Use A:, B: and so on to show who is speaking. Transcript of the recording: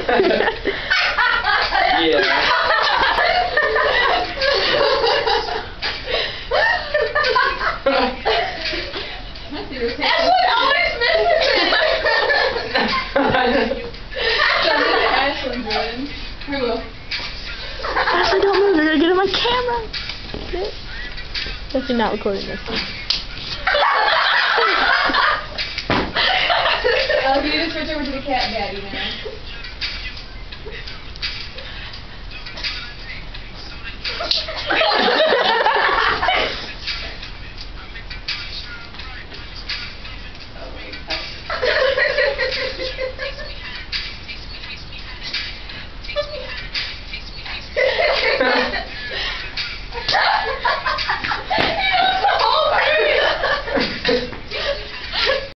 A: Yeah.
B: That's what always misses it.
C: Ashley, don't move. You're going to get in my camera. Guess you're not recording this.
B: I'll give you the switch over to the cat daddy now.